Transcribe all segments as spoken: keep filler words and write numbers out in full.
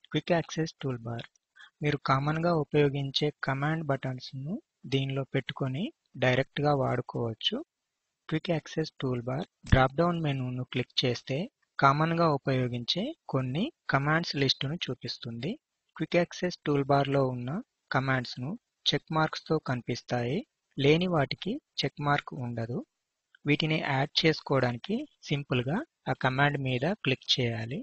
Quick access tool bar. మీరు కామన్గా ఉపయోగించే కమాండ్ బటన్స్ను దీనిలో పెట్టుకొని డైరెక్ట్గా వాడుకోవచ్చు. Quick access tool bar drop down మెనూను క్లిక్ చేస్తే కామన్గా ఉపయోగించే కొన్ని కమాండ్స్ లిస్టును చూపిస్తుంది. క్విక్ యాక్సెస్ టూల్ బార్లో ఉన్న కమాండ్స్ను చెక్ మార్క్స్తో కనిపిస్తాయి. లేని వాటికి చెక్ మార్క్ ఉండదు. వీటిని యాడ్ చేసుకోవడానికి సింపుల్గా ఆ కమాండ్ మీద క్లిక్ చేయాలి.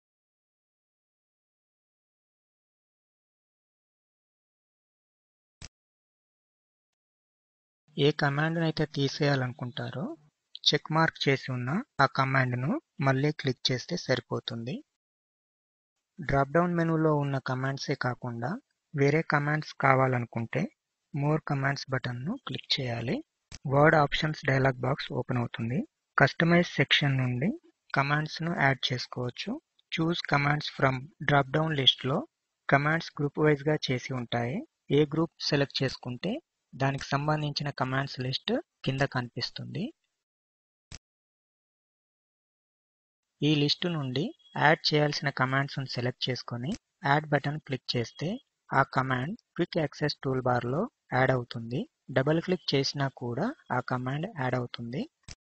ఏ కమాండ్ అయితే తీసేయాలనుకుంటారో చెక్ మార్క్ చేసి ఉన్న ఆ కమాండ్ను మళ్ళీ క్లిక్ చేస్తే సరిపోతుంది. డ్రాప్ డౌన్ మెనూలో ఉన్న కమాండ్సే కాకుండా వేరే కమాండ్స్ కావాలనుకుంటే మోర్ కమాండ్స్ బటన్ను క్లిక్ చేయాలి. Word options dialog box open అవుతుంది. కస్టమైజ్ సెక్షన్ నుండి కమాండ్స్ను యాడ్ చేసుకోవచ్చు. Choose commands from drop down లిస్ట్లో కమాండ్స్ గ్రూప్ వైజ్గా చేసి ఉంటాయి. ఏ గ్రూప్ సెలెక్ట్ చేసుకుంటే దానికి సంబంధించిన కమాండ్స్ లిస్ట్ కింద కనిపిస్తుంది. ఈ లిస్టు నుండి యాడ్ చేయాల్సిన కమాండ్స్ను సెలెక్ట్ చేసుకొని యాడ్ బటన్ క్లిక్ చేస్తే ఆ కమాండ్ క్విక్ యాక్సెస్ టూల్ బార్లో యాడ్ అవుతుంది. డబుల్ క్లిక్ చేసినా కూడా ఆ కమాండ్ యాడ్ అవుతుంది.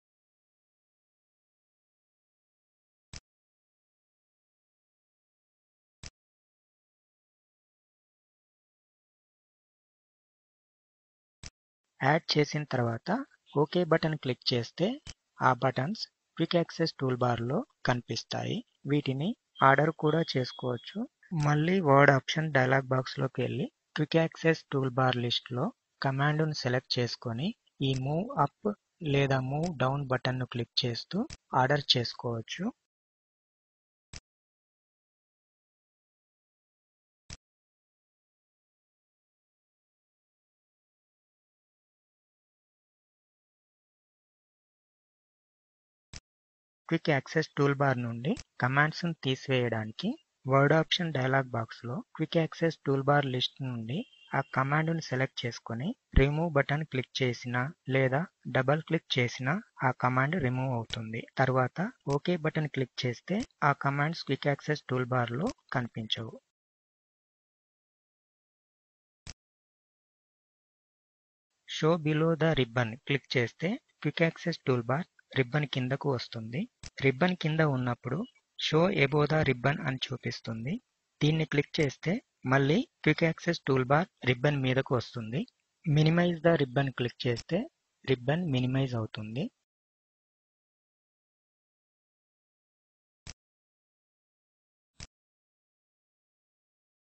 యాడ్ చేసిన తర్వాత ఓకే బటన్ క్లిక్ చేస్తే ఆ బటన్స్ క్విక్ యాక్సెస్ టూల్ బార్లో కనిపిస్తాయి. వీటిని ఆర్డర్ కూడా చేసుకోవచ్చు. మళ్ళీ వర్డ్ ఆప్షన్ డైలాగ్ బాక్స్లోకి వెళ్ళి క్విక్ యాక్సెస్ టూల్ బార్ లిస్ట్లో కమాండ్ను సెలెక్ట్ చేసుకొని ఈ మూవ్ అప్ లేదా మూవ్ డౌన్ బటన్ను క్లిక్ చేస్తూ ఆర్డర్ చేసుకోవచ్చు. క్విక్ యాక్సెస్ టూల్ బార్ నుండి కమాండ్స్ను తీసివేయడానికి వర్డ్ ఆప్షన్ డైలాగ్ బాక్స్లో quick access tool bar list నుండి ఆ కమాండ్ను సెలెక్ట్ చేసుకొని రిమూవ్ బటన్ క్లిక్ చేసినా లేదా డబల్ క్లిక్ చేసినా ఆ కమాండ్ రిమూవ్ అవుతుంది. తర్వాత ఓకే బటన్ క్లిక్ చేస్తే ఆ కమాండ్స్ క్విక్ యాక్సెస్ టూల్ బార్లో కనిపించవు. Show below the ribbon click చేస్తే quick access tool bar ribbon కిందకు వస్తుంది. రిబ్బన్ కింద ఉన్నప్పుడు షో ఎబో ద రిబ్బన్ అని చూపిస్తుంది. దీన్ని క్లిక్ చేస్తే మళ్ళీ quick access tool bar ribbon మీదకు వస్తుంది. మినిమైజ్ ద రిబ్బన్ క్లిక్ చేస్తే రిబ్బన్ మినిమైజ్ అవుతుంది.